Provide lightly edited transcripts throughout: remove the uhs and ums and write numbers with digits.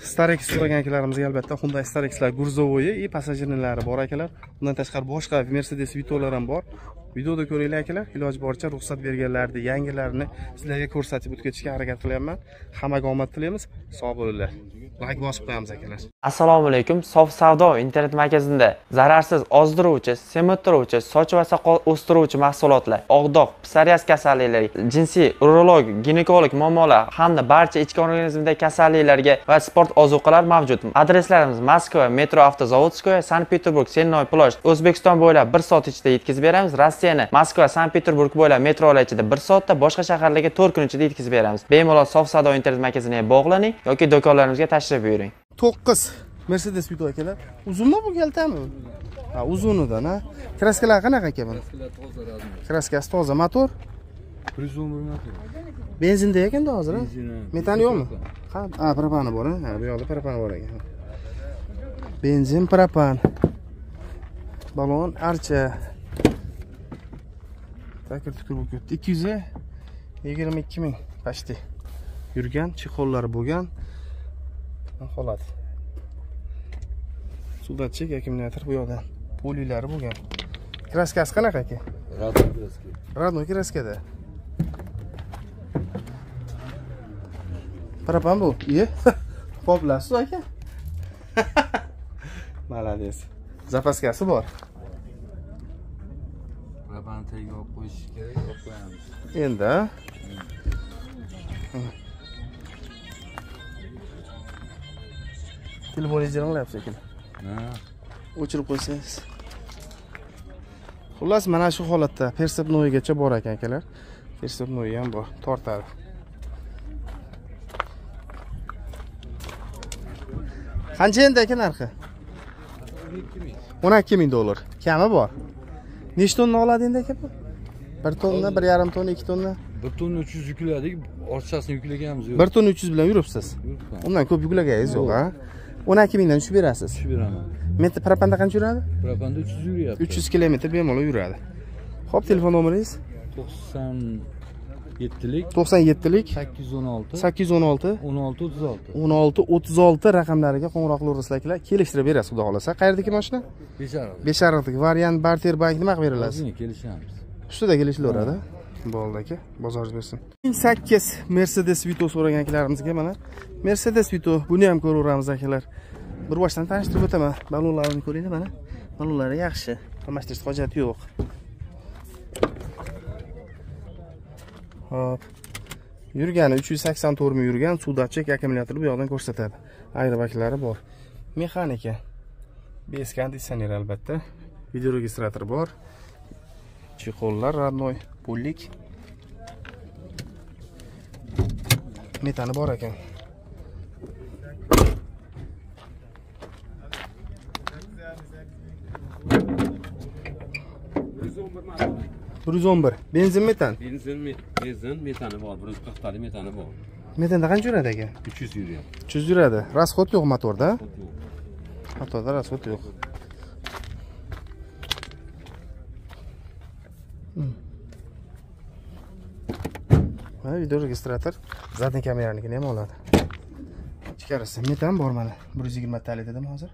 Starex so'ragan akalarimizga albatta Hyundai Starexlar Gurzovoyi и passajirlari bor akalar. Bundan tashqari boshqa Mercedes Vito'lar ham bor. Videoda ko'ringlar akalar, iloji boricha ruxsat berganlarni, yangilarini sizlarga ko'rsatib o'tkazishga harakat qilyapman. Hammaga omad tilaymiz. Sog' bo'linglar. Like bosib qo'yamiz akalar. Assalomu alaykum. Sof savdo internet magazinde zararsiz ozdiruvchi, semittiruvchi, soch va soqol o'stiruvchi mahsulotlar, og'doq, psoriaz kasalliklari, jinsiy, urolog, ginekolog muammolar hamda barcha ichki organizmdagi kasalliklarga va sport ozuqalar mavjud. Adreslarimiz Moskva, Metro Avtozavodskoye, Sankt-Peterburg, Sennoy plosh. O'zbekiston bo'ylab 1 soat ichida yetkazib beramiz. Rossiyani Moskva, Sankt-Peterburg bo'ylab metrolar ichida 1 soatda, boshqa shaharlarga 4 kun ichida yetkazib beramiz. Bemalol Sof savdo internet magaziniga bog'laning yoki do'konlarimizga tashrif buyuring. 9 Mercedes Vito akalar. Uzunmi bu kaltami? Ha, uzunidan, ha. Kraskalar qanaqa aka buni? Kraskasi toza, motor? 111 motor. Benzinda ekanda hozir, ha? Metan yo'qmi? Ha, propani bor, ha. Bu yoqda propani bor ekan. Benzin, propan. Balon, archa. Takir tukur bo'lib ketdi. 222 ming pashti. Yurgan, chexollari bo'lgan. Holat. Sudatchik akkumulyator bu yoqda. Polilari bo'lgan. Kraskasi qanaqa aka? Radnoy kraska. Radnoy kraskada. Propan bu. Iye. Qoplasiz aka. Malades. Zapaskasi bor. Propani tagiga olib qo'yish kerak, olib qo'yamiz. Endi telefoningizni jiringlayapsiz ekan. Ha. O'chirib qo'ysangiz. Xullas, mana shu holatda persepnoygacha bor ekan akalar. Persepnoy ham bor, tortadi. Qancha endi aka narxi? 12 ming dollar. Kami bor. Nechta tonna oladi endi aka bu? 1 tonna, 1,5 tonna, 2 tonna. 1 tonna 300 yukladik, ortiqchasini yuklaganimiz yo'q. 1 tonna 300 bilan yuribsiz. Undan ko'p yuklaganingiz yo'q, ha? 12 mingdan tushib berasiz. Tushib beraman. Metr propanda qancha yuradi? Propanda 300 yuryapti. 300 kilometr bemalol yuradi. Xo'p, telefon nomeringiz? 97lik 97lik 816 816 1636 1636 raqamlariga qo'ng'iroq qilasizlar akalar. Kelishtirib berasiz, xudo xolasa. Qayerdagi mashina? Beshariq. Beshariqdagi variant barter bank nima qilib berasiz? O'zini kelishamiz. Ustida kelishilaveradi. Bo'ldi aka, bozoringiz bersin. 8 Mercedes Vito so'ragan akalarimizga mana Mercedes Vito, buni ham ko'raveramiz akalar. Bir boshdan tanishtirib o'taman. Balonlarini ko'ringlar mana. Balonlari yaxshi. Almashtirish hojati yo'q. Hop. Yurgani 384 ming yurgan, sudatchik akkumulyatori bu yoqdan ko'rsatadi. Ayribaklari bor. Mexanika. BS konditsioner albatta. Video registrator bor. Chexollar radnoy, pullik. Metani bor ekan. Benzin metan. Benzin metani bor, 140 tali metani bor. Metanda qancha yuradi aka? 300 yuryapti. 300 yuradi. Rasxod yo'q motorda. Motorda rasxod yo'q. Mana video registrator, zadniy kameranikini ham oladi. Ichkarisi metan bor mana. 120 tali dedim hozir.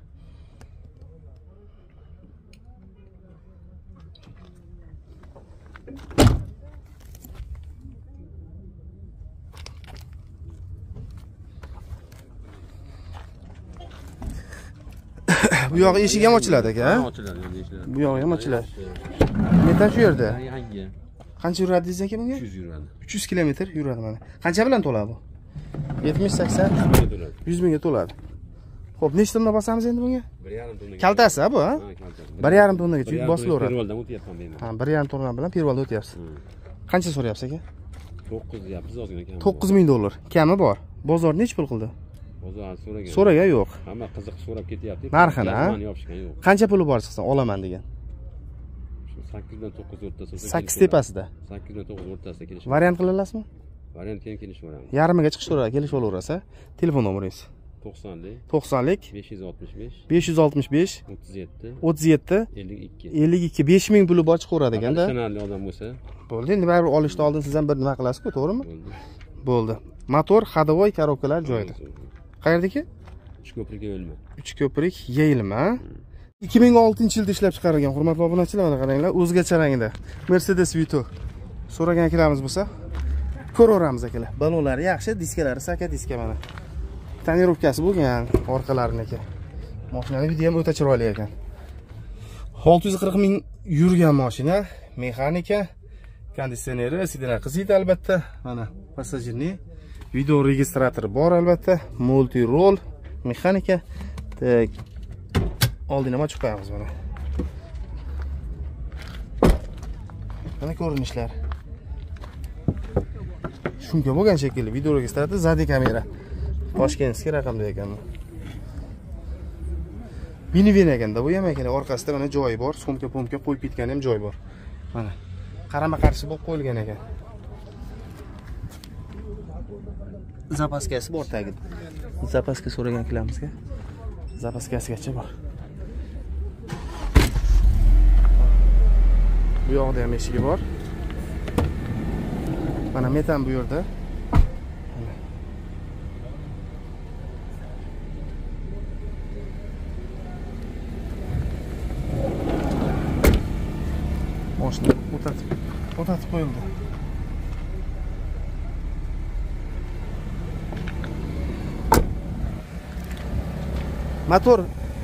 Bu yoq eshigi ham ochiladi aka, ha? Ochiladi, eshiklar. Bu yoq ham ochiladi. Metan shu yerda. Yangi. Qancha yuradi deysiz aka bunga? 300 yuradi. 300 kilometr yuradi mana. Qancha bilan to'ladi bu? 70-80 100 mingga to'ladi. Xo'p, nechta tonna bosamiz endi bunga? 1,5 tonna. Kaltasi ha bu, ha? 1,5 tonnaga yuk bosilaveradi. Pervoldan o'tyapman men. Ha, 1,5 tonna bilan pervolda o'tyapsiz. Qancha so'rayapsiz aka? 9 deyapmiz, ozgina kam. 9 ming dollar. Kami bor. Bozor nech pul qildi? Bozor so'ragan. So'ragan yo'q. Hamma qiziq so'rab ketyapti. Narxini, ha? Yopishgan yo'q. Qancha puli bor chiqsa olaman degan. 8 dan 9 o'rtasida. 8 tepasida. 8 dan 9 o'rtasida kelish. Variant qila olasizmi? Variant keyin kelishaveramiz. Yarmiga chiqishaveradi, kelishaverasa. Telefon nomeringiz? 90lik 90lik 565 565 37 37 52. 52 5000 puli bor chiqaveradi ekanda. Ishonarli odam bo'lsa. Bo'ldi, endi baribir olishdan oldin siz ham bir nima qilasiz-ku, to'g'rimi? Bo'ldi. Bo'ldi. Motor, ходовой, korobkalar joyida. Qayerdaki? Uch ko'prik yo'lma. 3 ko'prik yeyilma. 2006-yilda ishlab chiqarilgan, hurmatli obunachilar, mana qaranglar, o'zgacha rangda Mercedes Vito. So'ragan akalarimiz bo'lsa, ko'raveramiz akalar. Balonlari yaxshi, diskalari saka diska mana. Tonirovkasi bo'lgan orqalariniki. Mashinaning vidi ham o'ta chiroyli ekan. 640 ming yurgan mashina, mexanika, konditsioneri, sidinar qiziydi albatta. Mana passajirning video registratori bor albatta, multi roll, mexanika. Oldini ochib qo'yamiz mana. Mana ko'rinishlar. Shunga bo'lgan shekilli video registrator, zadi kamera. Toshkentskiy raqamda ekan. Minivan ekanda bu ham ekan, orqasida mana joyi bor, sumka-pomka qo'yib ketgan ham joy bor. Mana qarama-qarshi bo'lib qo'yilgan ekan. Zapaskasi bor tagida. Zapaska so'ragan kilamizga. Zapaskasigacha bor. Bu yoqda ham eshigi bor. Mana metan bu yerda. Mashina o'tatib qo'yildi. Motor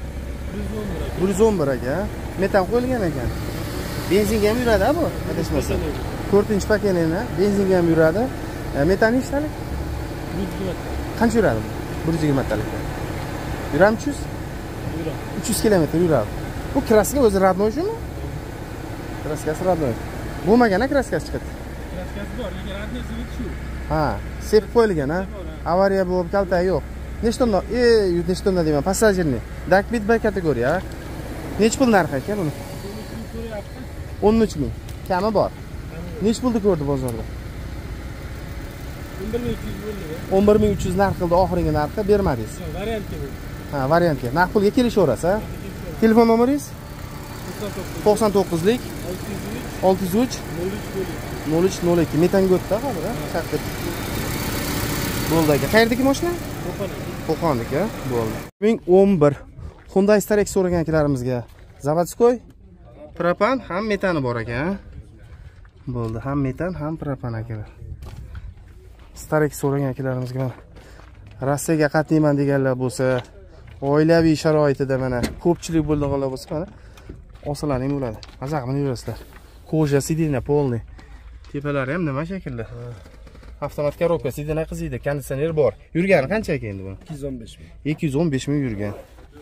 111 aka. Metan qo'yilgan ekan. Benzinga ham yuradi bu, adashmasam. 4-paketini benzinga ham yuradi. Metan nechtalik? 120. Qancha yuradi? 120 talik. Yuram 300? Yuradi. 300 kilometr yuradi. Bu kraska o'zi radnoy shumi? Kraskasi radnoy. Bo'lmagan kraskasi chiqadi. Kraskasi bor, lekin radnoy shu. Ha, sepib qo'yilgan ha. Avariya bo'lib, kaltak yo'q. Nechtonda? Nechtonda deyman, passajirni. Dakbit B kategoriya. Nech pul narxi ekan buni? 13 ming. Kami bor. Nech pulda ko'rdi bozorda? 11300 bo'ldi. 11300 narx qildi, oxirgi narxi bermadingiz. Variantga bu. Ha, variantga. Narx pulga kelishaverasiz, ha? Telefon nomeringiz? 99lik 603 0302. Metanga o'tdi hozir, ha? Chaqib. Bo'ldi aka. Qayerdagi mashina? Qo'qonniki, bo'ldi. 2011 Hyundai Starex so'ragan akilarimizga Zavodskoy propan ham metani bor ekan. Bo'ldi, ham metan, ham propan akalar. Starex so'ragan akilarimizga mana Rossiyaga qatnayman deganlar bo'lsa, oilaviy sharoitida mana ko'pchilik bo'lganlar bo'lsa, mana olsalaring bo'ladi. Mazaq qilib yurasizlar. Koja sidina polniy. Tepalari ham nima shaklda? Avtomat korobka, sidina qiziydi, konditsioner bor. Yurgani qancha ekan endi bu? 215 ming. 215 ming yurgan.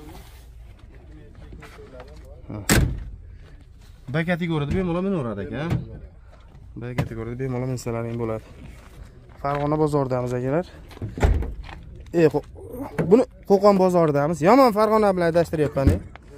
B kategoriyada bemalol minaveradi aka. B kategoriyada bemalol minsalaring bo'ladi. Farg'ona bozoridamiz akalar. Buni Qo'qon bozoridamiz. Yomon Farg'ona bilan adashtiryapman.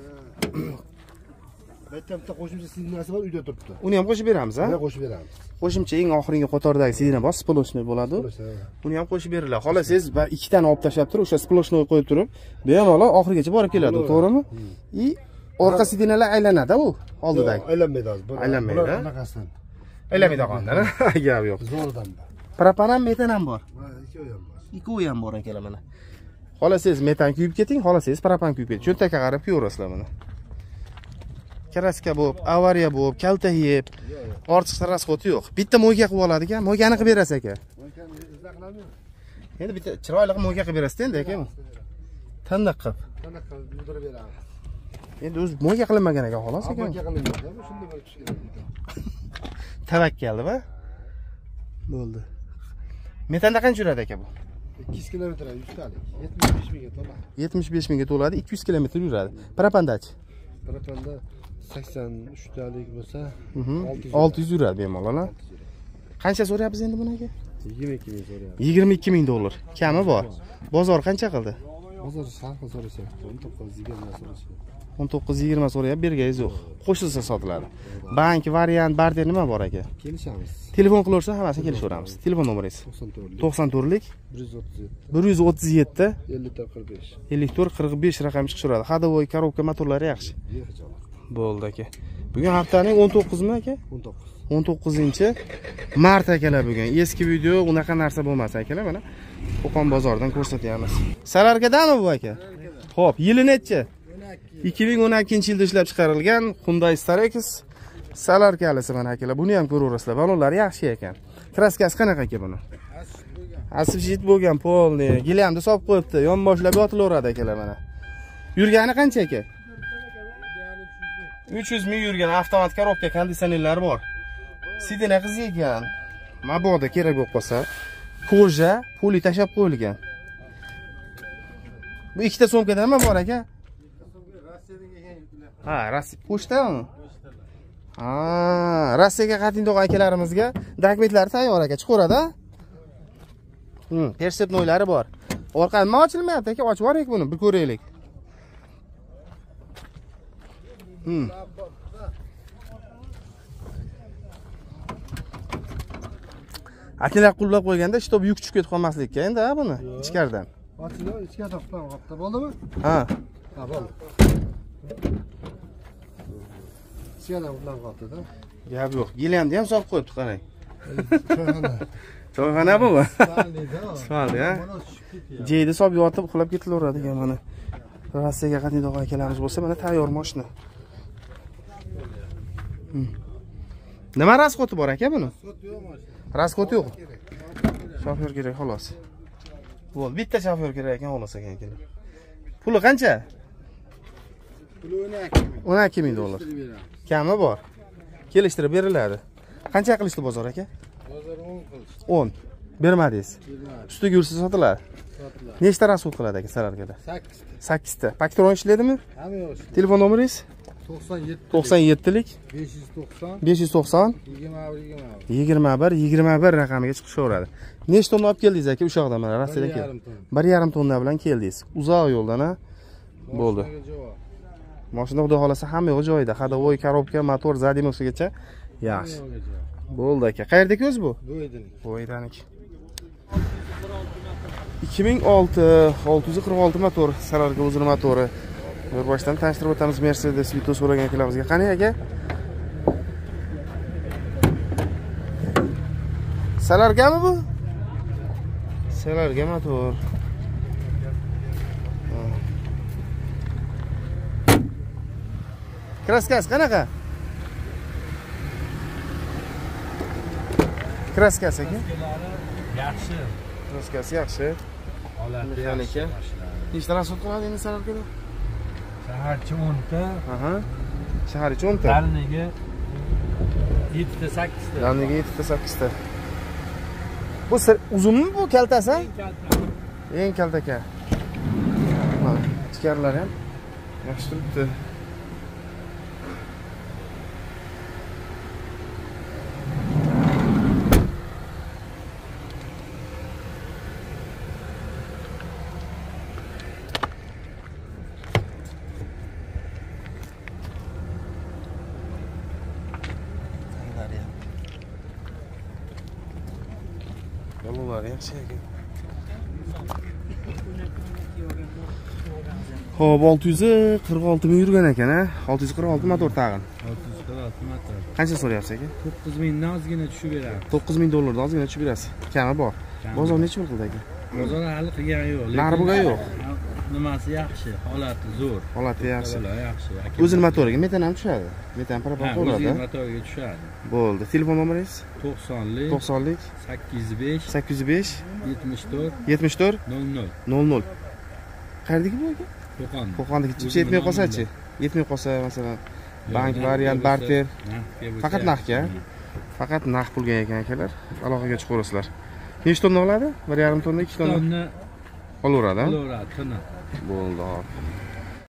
Bitta qo'shimcha sidinasi bor, uyda turibdi. Uni ham qo'shib beramiz, ha? Qo'shib beramiz. Qo'shimcha eng oxirgi qatordagi sidina bor, sploshnoy bo'ladi. Uni ham qo'shib beriladi. Xohlasangiz ikkitani olib tashlab turib, o'sha sploshnoy qo'yib turib, bemalol oxirigacha borib keladi, to'g'rimi? Orqa sidinalar aylanadi u oldidagi. Aylanmaydi hozir. Aylanmaydi. Bunaqasidan. Aylanmaydi qondan, gap yo'q. Zo'rdan. Propan ham, metan ham bor. Ikkovi ham bor. Ikkovi ham bor akalar mana. Xohlasangiz metan kuyib keting, xohlasangiz propan kuyib keting. Cho'ntakka qarab kuyaverasizlar mana. Kraska bo'lib, avariya bo'lib, kaltak yeb, ortiqcha rasxoti yo'q. Bitta mo'yga qilib oladi ekan, mo'ygani qilib berasiz aka. Mo'ygani izlaqlami? Endi bitta chiroyli qilib mo'yga qilib berasiz endi aka. Tandiq qilib. Tandiq qilib yurdirib beramiz. Endi o'zi mo'yga qilinmagan ekan, xolos ekan. Mo'yga qilinmagan, shunday bo'lib tushgan. Tavakkaldi-va. Bo'ldi. Metanda qancha yuradi aka bu? 200 kilometr 100 talik. 75 mingga to'ladi. 75 mingga to'ladi, 200 kilometr yuradi. Propandachi? Propanda 83 talik bo'lsa, 600 yuradi bemalol, ha? Qancha so'rayapsiz endi buni aka? 22 ming so'rayapti. 22 ming dollar. Kami bor. Bozor qancha qildi? Bozor sharqi so'rashyapti. 19-20 so'rashyapti. 19-20 so'rayapti, berganingiz yo'q. Qo'shilsa sotiladi. Bank, variant, barter nima bor aka? Kelishamiz. Telefon qilaversa hammasini kelishaveramiz. Telefon nomeringiz? 94lik 94lik 137 137 54 45. 54 45 raqam chiqishadi. Hadovoy korobka motorlari yaxshi. Bo'ldi aka. Bugun haftaning 19mi aka? 19. 19-mart akalar bugun. Eski video unaqa narsa bo'lmas akalar, mana Qo'qon bozoridan ko'rsatyapmiz. Salarkadami bu aka? Xo'p, yili nechi? 2012-yilda ishlab chiqarilgan Hyundai Starex salarkalisi mana akalar. Buni ham ko'raverasizlar. Balonlari yaxshi ekan. Kraskasi qanaqa aka buni? Asibjit bo'lgan polni. Gilamda solib qo'yibdi. Yonboshlab yotilaveradi akalar mana. Yurgani qancha aka? 300 ming yurgan, avtomat korobka, konditsionerlari bor. Sidina qiziq ekan. Mabodo kerak bo'lib qolsa, koja, puli tashab qo'yilgan. Bu ikkita so'mkadami bor aka? Ha, Rossiya pochtami? Ha, Rossiyaga qatnaydigan akalarimizga dokumentlari tayyor aka, chiqaveradi. Persepnoylari bor. Orqa nima ochilmayapti aka? Ochib yuboring buni, bir ko'raylik. Akalar qullab qo'yganda shtob yuk tushib ketib qolmaslikka endi buni ichkaridan. Ochilib, ichga to'xtab qolibdi. Bo'ldimi? Ha. Ha, bo'ldi. Ichga to'xtab qolibdi-da. Gap yo'q. Gilamni ham solib qo'yibdi, qarang. To'yxona bu. Soldi, ha. Jeyda solib yotib uxlab ketilaveradi ekan mana. Rossiyaga qatnaydigan akalarimiz bo'lsa, mana tayyor mashina. Nima rasxoti bor aka buni? Rasxoti yo'q. Shofyor kerak xolos. Bo'ldi, bitta shofyor kerak ekan xolos ekan akalar. Puli qancha? Puli 12 ming dollar. Kami bor. Kelishtirib beriladi. Qancha qilishdi bozor aka? Bozor 10 qilishdi. 10. Bermadingiz. Ustiga yursa sotiladi. Sotiladi. Nechta rasxot qiladi aka salarkada? 8 8 ta. Paktron ishladimi? Hamma yo'q. Telefon nomeringiz? 97 97lik 590 590 21 raqamiga chiqishaveradi. Nechta tonna olib keldingiz aka o'sha yoqdan mana Rossiyadan keldi? 1,5 tonna bilan keldingiz. Uzoq yo'ldan ha. Bo'ldi. Mashina xudo xolasa hamma yo'q joyida. Ходовой, korobka, motor, zadimovsigacha yaxshi. Bo'ldi aka. Qayerdagi o'zi bu? Bo'ydanik. 2006 646 motor, Salarka o'zining motori. Bir boshdan tanishtirib o'tamiz Mercedes Vito so'ragan akalamizga. Qani aka? Salargami bu? Salarga motor. Kraskasi qanaqa? Kraskasi aka? Yaxshi. Kraskasi yaxshi. Holati yaxshi. Nechta rasot qiladi endi Salarkada? Shaharcha 10 ta. Aha. Shaharcha 10 ta. Dalniga 7 ta 8 ta. Dalniga 7 ta 8 ta. Bu uzunmi bu kaltasi? Eng kalta ekan. Mana ichkarilari ham yaxshi turibdi. Yo'llar yaxshi ekan. Xo'p, 646 ming yurgan ekan, ha? 646 motor tag'in. 646 motor. Qancha so'rayapsiz aka? 9000 dan ozgina tushib beradi. 9000 dollardan ozgina tushib berasiz. Kami bor. Bozor necha pul qildi aka? Bozor hali qilgani yo'q. Narbuga yo'q. Nimasi yaxshi, holati zo'r. Holati yaxshi. Yaxshi. O'zining motoriga metan ham tushadi. Metan propan qo'yiladi. O'zining motoriga tushadi. Bo'ldi. Telefon nomeringiz? 90lik 90lik 805 805 74 74 00. 00. Qayerdagi bu aka? Qo'qon. Qo'qondagi chipsi yetmay qolsa-chi? Yetmay qolsa, masalan, bank variant, barter. Faqat naqdga. Faqat naqd pulga ekan akalar. Aloqaga chiqaverasizlar. Nechta tonna oladi? 1,5 tonna, 2 tonna. Olaveradi. Olaveradi, tonna. Bo'ldi.